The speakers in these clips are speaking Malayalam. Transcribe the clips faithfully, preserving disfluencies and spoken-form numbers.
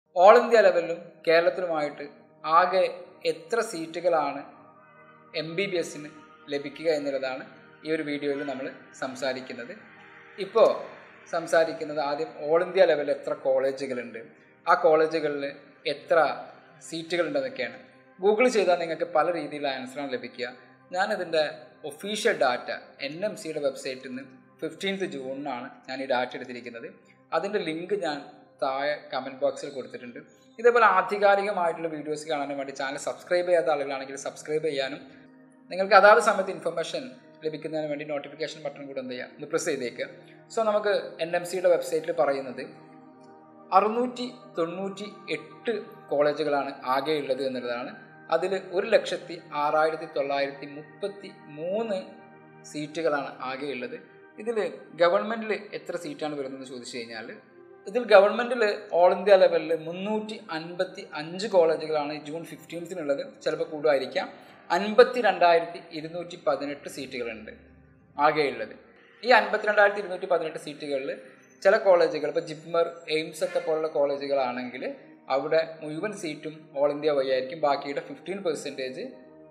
ഓൾ ഇന്ത്യ ലെവലിലും കേരളത്തിലുമായിട്ട് ആകെ എത്ര സീറ്റുകളാണ് എം ബി ബി എസിന് ലഭിക്കുക എന്നുള്ളതാണ് ഈ ഒരു വീഡിയോയിൽ നമ്മൾ സംസാരിക്കുന്നത്. ഇപ്പോൾ സംസാരിക്കുന്നത് ആദ്യം ഓൾ ഇന്ത്യ ലെവലിൽ എത്ര കോളേജുകളുണ്ട്, ആ കോളേജുകളിൽ എത്ര സീറ്റുകളുണ്ടെന്നൊക്കെയാണ്. ഗൂഗിൾ ചെയ്താൽ നിങ്ങൾക്ക് പല രീതിയിലുള്ള ആൻസറാണ് ലഭിക്കുക. ഞാനിതിൻ്റെ ഒഫീഷ്യൽ ഡാറ്റ എൻ എം സിയുടെ വെബ്സൈറ്റിൽ നിന്ന് ഫിഫ്റ്റീൻത്ത് ജൂണിനാണ് ഞാൻ ഈ ഡാറ്റ എടുത്തിരിക്കുന്നത്. അതിൻ്റെ ലിങ്ക് ഞാൻ താഴെ കമൻറ്റ് ബോക്സിൽ കൊടുത്തിട്ടുണ്ട്. ഇതേപോലെ ആധികാരികമായിട്ടുള്ള വീഡിയോസ് കാണാനും വേണ്ടി ചാനൽ സബ്സ്ക്രൈബ് ചെയ്യാത്ത ആളുകളാണെങ്കിൽ സബ്സ്ക്രൈബ് ചെയ്യാനും നിങ്ങൾക്ക് അതാത് സമയത്ത് ഇൻഫർമേഷൻ ലഭിക്കുന്നതിന് വേണ്ടി നോട്ടിഫിക്കേഷൻ ബട്ടൺ കൂടെ എന്ത് ചെയ്യുക, ഒന്ന് പ്രസ് ചെയ്തേക്കുക. സോ നമുക്ക് എൻ എം സിയുടെ വെബ്സൈറ്റിൽ പറയുന്നത് അറുന്നൂറ്റി തൊണ്ണൂറ്റി എട്ട് കോളേജുകളാണ് ആകെ ഉള്ളത് എന്നുള്ളതാണ്. അതിൽ ഒരു ലക്ഷത്തി ആറായിരത്തി തൊള്ളായിരത്തി മുപ്പത്തി മൂന്ന് സീറ്റുകളാണ് ആകെ ഉള്ളത്. ഇതിൽ ഗവൺമെൻറ്റിൽ എത്ര സീറ്റാണ് വരുന്നതെന്ന് ചോദിച്ചു കഴിഞ്ഞാൽ ഇതിൽ ഗവൺമെൻറ്റിൽ ഓൾ ഇന്ത്യ ലെവലിൽ മുന്നൂറ്റി അൻപത്തി അഞ്ച് കോളേജുകളാണ് ജൂൺ ഫിഫ്റ്റീൻത്തിനുള്ളത്. ചിലപ്പോൾ കൂടുമായിരിക്കാം. അൻപത്തി രണ്ടായിരത്തി ഇരുന്നൂറ്റി പതിനെട്ട് സീറ്റുകളുണ്ട് ആകെയുള്ളത്. ഈ അൻപത്തി രണ്ടായിരത്തി ഇരുന്നൂറ്റി പതിനെട്ട് സീറ്റുകളിൽ ചില കോളേജുകൾ ഇപ്പോൾ ജിപ്മർ, എയിംസ് ഒക്കെ പോലുള്ള കോളേജുകളാണെങ്കിൽ അവിടെ മുഴുവൻ സീറ്റും ഓൾ ഇന്ത്യ വഴി ആയിരിക്കും. ബാക്കിയുടെ ഫിഫ്റ്റീൻ പെർസെൻറ്റേജ്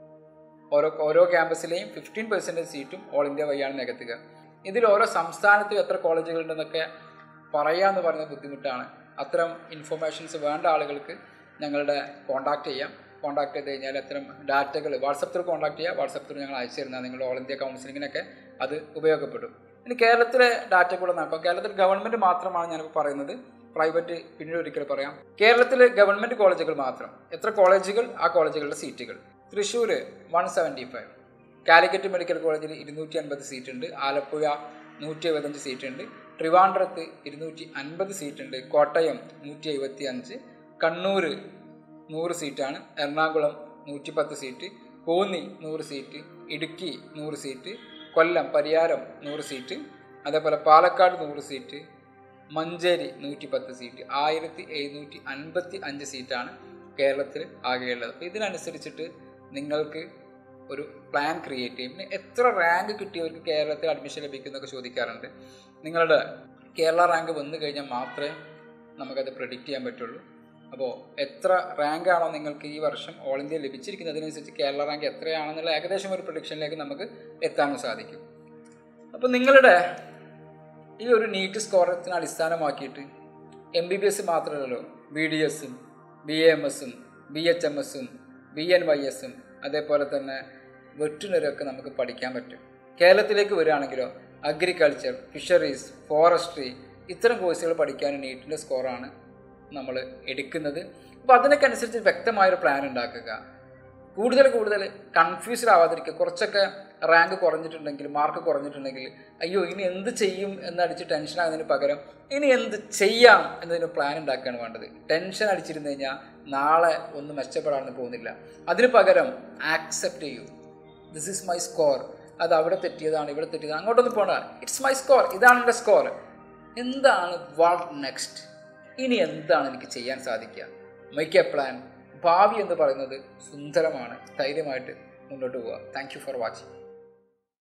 ഓരോ ഓരോ ക്യാമ്പസിലെയും ഫിഫ്റ്റീൻ പെർസെൻറ്റേജ് സീറ്റും ഓൾ ഇന്ത്യ വഴിയാണ് നികത്തുക. ഇതിൽ ഓരോ സംസ്ഥാനത്തും എത്ര കോളേജുകളുണ്ടെന്നൊക്കെ പറയാമെന്ന് പറയുന്നത് ബുദ്ധിമുട്ടാണ്. അത്തരം ഇൻഫർമേഷൻസ് വേണ്ട ആളുകൾക്ക് ഞങ്ങളുടെ കോൺടാക്ട് ചെയ്യാം. കോൺടാക്ട് ചെയ്ത് കഴിഞ്ഞാൽ അത്തരം ഡാറ്റകൾ വാട്സപ്പ് ത്രൂ കോൺടാക്ട് ചെയ്യുക. വാട്സപ്പ് ത്രൂ ഞങ്ങൾ അയച്ചു തരുന്നത് നിങ്ങളുടെ ഓൾ ഇന്ത്യ കൗൺസിലിങ്ങിനൊക്കെ അത് ഉപയോഗപ്പെടും. ഇനി കേരളത്തിലെ ഡാറ്റ കൂടെ നോക്കാം. കേരളത്തിൽ ഗവൺമെൻറ് മാത്രമാണ് ഞാനിപ്പോൾ പറയുന്നത്, പ്രൈവറ്റ് പിന്നീട് ഒരിക്കൽ പറയാം. കേരളത്തിലെ ഗവൺമെൻറ് കോളേജുകൾ മാത്രം എത്ര കോളേജുകൾ, ആ കോളേജുകളുടെ സീറ്റുകൾ. Thrissur one seventy five, Calicut medical കോളേജിൽ ഇരുന്നൂറ്റി അൻപത് സീറ്റുണ്ട്. ആലപ്പുഴ നൂറ്റി എഴുപത്തഞ്ച് സീറ്റുണ്ട്. ട്രിവാൻഡ്രത്ത് ഇരുന്നൂറ്റി അൻപത് സീറ്റുണ്ട്. കോട്ടയം നൂറ്റി എഴുപത്തി അഞ്ച്, കണ്ണൂർ നൂറ് സീറ്റാണ്. എറണാകുളം നൂറ്റി പത്ത് സീറ്റ്, കോന്നി നൂറ് സീറ്റ്, ഇടുക്കി നൂറ് സീറ്റ്, കൊല്ലം പരിയാരം നൂറ് സീറ്റ്, അതേപോലെ പാലക്കാട് നൂറ് സീറ്റ്, മഞ്ചേരി നൂറ്റി പത്ത് സീറ്റ്. ആയിരത്തി എഴുന്നൂറ്റി അൻപത്തി അഞ്ച് സീറ്റാണ് കേരളത്തിൽ ആകെയുള്ളത്. അപ്പോൾ ഇതിനനുസരിച്ചിട്ട് നിങ്ങൾക്ക് ഒരു പ്ലാൻ ക്രിയേറ്റ് ചെയ്യും. പിന്നെ എത്ര റാങ്ക് കിട്ടിയവർക്ക് കേരളത്തിൽ അഡ്മിഷൻ ലഭിക്കുന്നതൊക്കെ ചോദിക്കാറുണ്ട്. നിങ്ങളുടെ കേരള റാങ്ക് വന്നു കഴിഞ്ഞാൽ മാത്രമേ നമുക്കത് പ്രെഡിക്റ്റ് ചെയ്യാൻ പറ്റുള്ളൂ. അപ്പോൾ എത്ര റാങ്കാണോ നിങ്ങൾക്ക് ഈ വർഷം ഓൾ ഇന്ത്യ ലഭിച്ചിരിക്കുന്നത് അതിനനുസരിച്ച് കേരള റാങ്ക് എത്രയാണെന്നുള്ള ഏകദേശം ഒരു പ്രൊഡിക്ഷനിലേക്ക് നമുക്ക് എത്താനും സാധിക്കും. അപ്പോൾ നിങ്ങളുടെ ഈ ഒരു നീറ്റ് സ്കോറത്തിന് അടിസ്ഥാനമാക്കിയിട്ട് എം ബി ബി എസ് മാത്രമല്ലല്ലോ, ബി ഡി എസും ബി എ എം എസും ബി എച്ച് എം എസും ബി എൻ വൈ എസും അതേപോലെ തന്നെ വെറ്റിനറിയൊക്കെ നമുക്ക് പഠിക്കാൻ പറ്റും. കേരളത്തിലേക്ക് വരികയാണെങ്കിലോ അഗ്രികൾച്ചർ, ഫിഷറീസ്, ഫോറസ്ട്രി ഇത്തരം കോഴ്സുകൾ പഠിക്കാൻ നീറ്റിൻ്റെ സ്കോറാണ് നമ്മൾ എടുക്കുന്നത്. അപ്പോൾ അതിനൊക്കെ അനുസരിച്ച് വ്യക്തമായൊരു പ്ലാൻ ഉണ്ടാക്കുക. കൂടുതൽ കൂടുതൽ കൺഫ്യൂസ്ഡ് ആവാതിരിക്കുക. കുറച്ചൊക്കെ റാങ്ക് കുറഞ്ഞിട്ടുണ്ടെങ്കിൽ, മാർക്ക് കുറഞ്ഞിട്ടുണ്ടെങ്കിൽ അയ്യോ ഇനി എന്ത് ചെയ്യും എന്നടിച്ച് ടെൻഷൻ ആകുന്നതിന് പകരം ഇനി എന്ത് ചെയ്യാം എന്നതിന് പ്ലാൻ ഉണ്ടാക്കുകയാണ് വേണ്ടത്. ടെൻഷൻ അടിച്ചിരുന്നു കഴിഞ്ഞാൽ നാളെ ഒന്നും മെച്ചപ്പെടാനൊന്നും പോകുന്നില്ല. അതിന് പകരം ആക്സെപ്റ്റ് ചെയ്യൂ. This is my score. അത് അവിടെ തെറ്റിയതാണ്, ഇവിടെ തെറ്റിയതാണ്, അങ്ങോട്ടൊന്നും പോകണ്ട. ഇറ്റ്സ് മൈ സ്കോർ, ഇതാണ് എൻ്റെ സ്കോർ. എന്താണ് വാട്ട് നെക്സ്റ്റ്? ഇനി എന്താണ് എനിക്ക് ചെയ്യാൻ സാധിക്കുക? Make a plan. ഭാവി എന്ന് പറയുന്നത് സുന്ദരമാണ്. ധൈര്യമായിട്ട് മുന്നോട്ട് പോവുക. Thank you for watching.